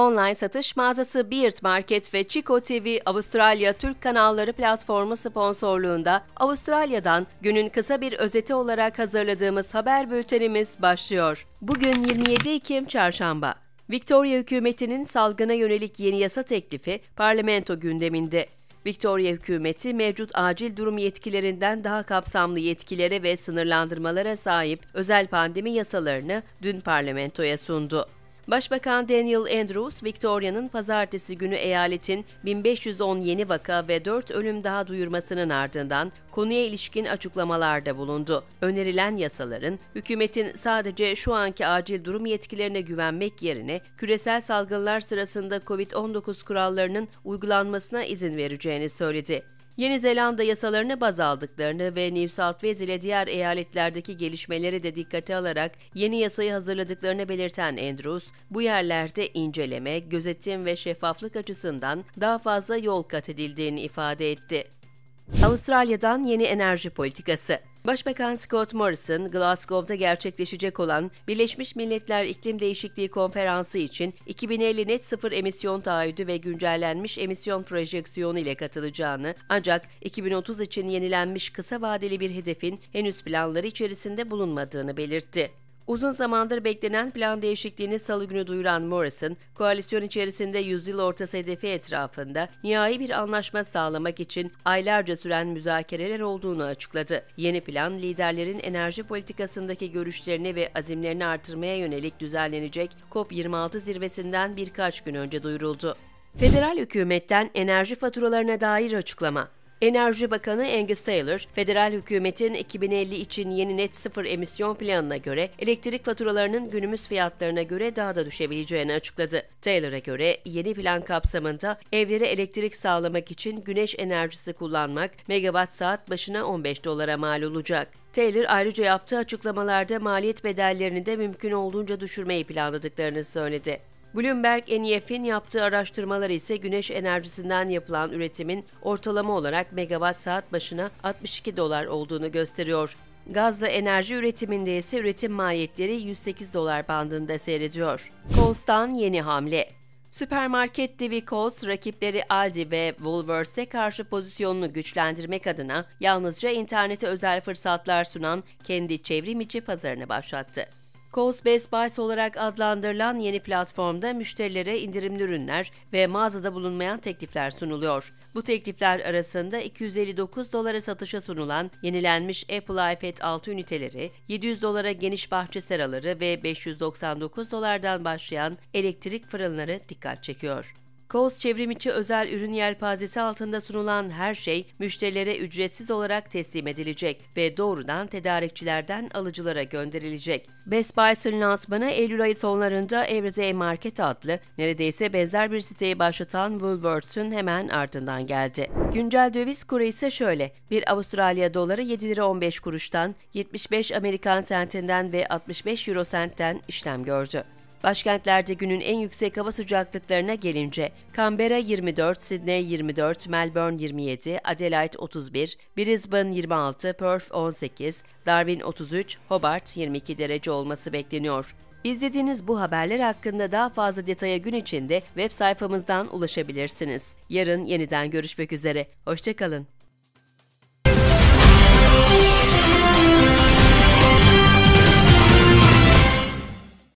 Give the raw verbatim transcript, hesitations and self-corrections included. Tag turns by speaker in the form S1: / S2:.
S1: Online satış mağazası Beard Market ve Chico T V Avustralya Türk kanalları platformu sponsorluğunda Avustralya'dan günün kısa bir özeti olarak hazırladığımız haber bültenimiz başlıyor. Bugün yirmi yedi Ekim Çarşamba. Victoria hükümetinin salgına yönelik yeni yasa teklifi parlamento gündeminde. Victoria hükümeti mevcut acil durum yetkilerinden daha kapsamlı yetkilere ve sınırlandırmalara sahip özel pandemi yasalarını dün parlamentoya sundu. Başbakan Daniel Andrews, Victoria'nın pazartesi günü eyaletin bin beş yüz on yeni vaka ve dört ölüm daha duyurmasının ardından konuya ilişkin açıklamalarda bulundu. Önerilen yasaların hükümetin sadece şu anki acil durum yetkilerine güvenmek yerine küresel salgınlar sırasında kovid on dokuz kurallarının uygulanmasına izin vereceğini söyledi. Yeni Zelanda yasalarını baz aldıklarını ve New South Wales ile diğer eyaletlerdeki gelişmeleri de dikkate alarak yeni yasayı hazırladıklarını belirten Andrews, bu yerlerde inceleme, gözetim ve şeffaflık açısından daha fazla yol kat edildiğini ifade etti. Avustralya'dan yeni enerji politikası. Başbakan Scott Morrison, Glasgow'da gerçekleşecek olan Birleşmiş Milletler İklim Değişikliği Konferansı için iki bin elli net sıfır emisyon taahhüdü ve güncellenmiş emisyon projeksiyonu ile katılacağını, ancak iki bin otuz için yenilenmiş kısa vadeli bir hedefin henüz planları içerisinde bulunmadığını belirtti. Uzun zamandır beklenen plan değişikliğini Salı günü duyuran Morrison, koalisyon içerisinde yüzyıl ortası hedefi etrafında nihai bir anlaşma sağlamak için aylarca süren müzakereler olduğunu açıkladı. Yeni plan, liderlerin enerji politikasındaki görüşlerini ve azimlerini artırmaya yönelik düzenlenecek COP yirmi altı zirvesinden birkaç gün önce duyuruldu. Federal hükümetten enerji faturalarına dair açıklama. Enerji Bakanı Angus Taylor, federal hükümetin iki bin elli için yeni net sıfır emisyon planına göre elektrik faturalarının günümüz fiyatlarına göre daha da düşebileceğini açıkladı. Taylor'a göre yeni plan kapsamında evlere elektrik sağlamak için güneş enerjisi kullanmak megawatt saat başına on beş dolara mal olacak. Taylor ayrıca yaptığı açıklamalarda maliyet bedellerini de mümkün olduğunca düşürmeyi planladıklarını söyledi. Bloomberg N E F'in yaptığı araştırmalar ise güneş enerjisinden yapılan üretimin ortalama olarak megawatt saat başına altmış iki dolar olduğunu gösteriyor. Gazla enerji üretiminde ise üretim maliyetleri yüz sekiz dolar bandında seyrediyor. Coles'tan yeni hamle. Süpermarket devi Coles, rakipleri Aldi ve Woolworths'e karşı pozisyonunu güçlendirmek adına yalnızca internete özel fırsatlar sunan kendi çevrim içi pazarını başlattı. Coles Best Buy olarak adlandırılan yeni platformda müşterilere indirimli ürünler ve mağazada bulunmayan teklifler sunuluyor. Bu teklifler arasında iki yüz elli dokuz dolara satışa sunulan yenilenmiş Apple iPad altı üniteleri, yedi yüz dolara geniş bahçe seraları ve beş yüz doksan dokuz dolardan başlayan elektrik fırınları dikkat çekiyor. Coles çevrimiçi özel ürün yelpazesi altında sunulan her şey müşterilere ücretsiz olarak teslim edilecek ve doğrudan tedarikçilerden alıcılara gönderilecek. Best Buy'ın lansmanı Eylül ayı sonlarında Everyday Market adlı neredeyse benzer bir siteyi başlatan Woolworths'ün hemen ardından geldi. Güncel döviz kuru ise şöyle: bir Avustralya doları yedi lira on beş kuruştan, yetmiş beş Amerikan sentinden ve altmış beş euro sentten işlem gördü. Başkentlerde günün en yüksek hava sıcaklıklarına gelince Canberra yirmi dört, Sydney yirmi dört, Melbourne yirmi yedi, Adelaide otuz bir, Brisbane yirmi altı, Perth on sekiz, Darwin otuz üç, Hobart yirmi iki derece olması bekleniyor. İzlediğiniz bu haberler hakkında daha fazla detaya gün içinde web sayfamızdan ulaşabilirsiniz. Yarın yeniden görüşmek üzere. Hoşça kalın.